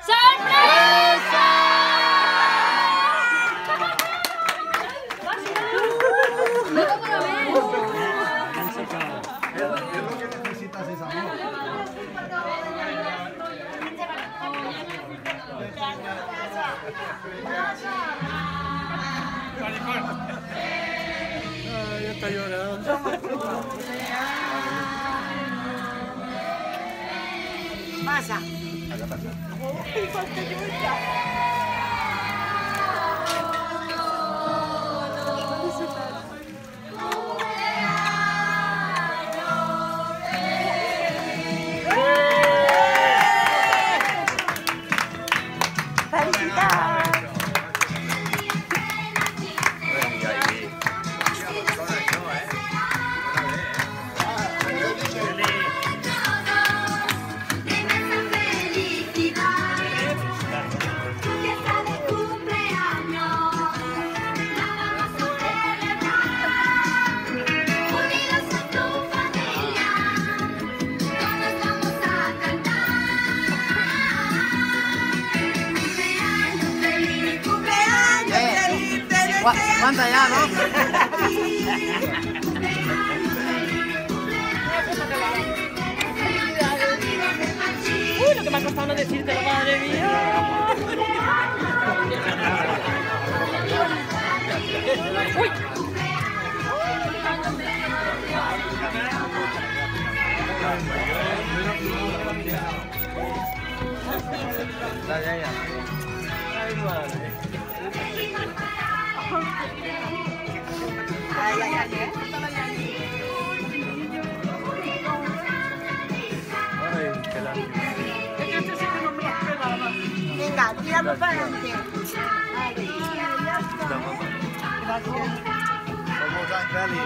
¡Sorpresa! Es lo que necesitas, es amor. Ay, está llorando. Pasa. Aguanta ya, ¿no? Uy, lo que me ha costado no decírtelo, madre mía. Uy. Ya. Ay, madre. Ay, Qué lástima. venga, tiramos para adelante. Vamos, Gali.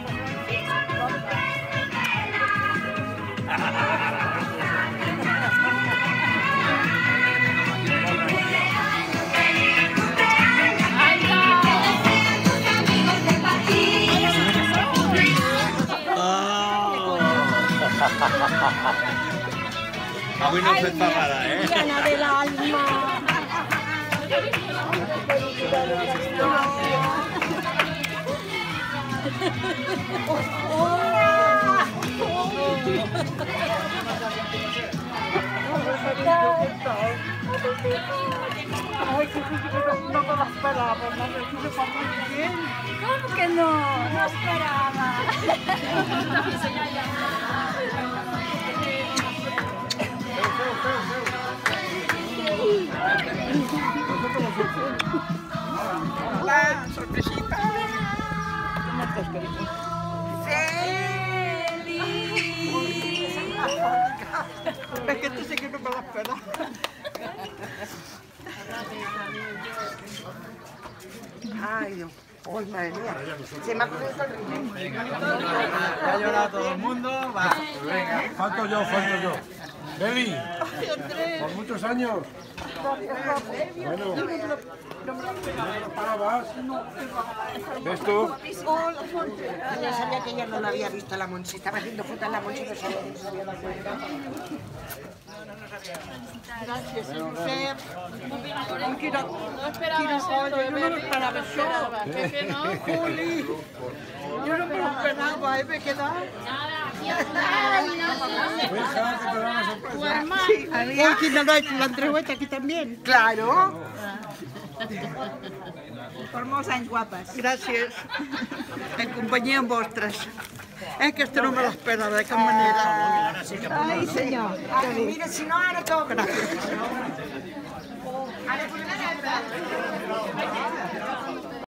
A mí no se está para, ¿eh? Diana del alma. ¿Cómo que no? No esperaba. Hola, sorpresita. ¿Cómo estás, cariño? ¡Feliz! Es que tú sé que no me la esperas. Ay, Dios. Uy, madre mía. Se me ha puesto el ritmo. Ya ha llorado todo el mundo. Va. Venga. Falto yo. Beli. Por muchos años. Bueno. No me lo esperabas. ¿Ves tú? Yo sabía que ella no lo había visto a la Monchi. Estaba haciendo fotos en la Monchi y no sabía la cuenta. Gracias, Josep. No esperaba esto, yo no me lo esperaba yo. Que no. Juli, yo no me lo esperaba, me he quedado. Deja que te da una sorpresa. Hoy que no lo ha hecho la entrevista aquí también. Claro. Per molts anys, guapes. Gràcies. En companyia amb vostres. Que esto no me lo esperaba de cap manera. Ai, senyor. Mira, si no, ara toca. Gràcies. Ara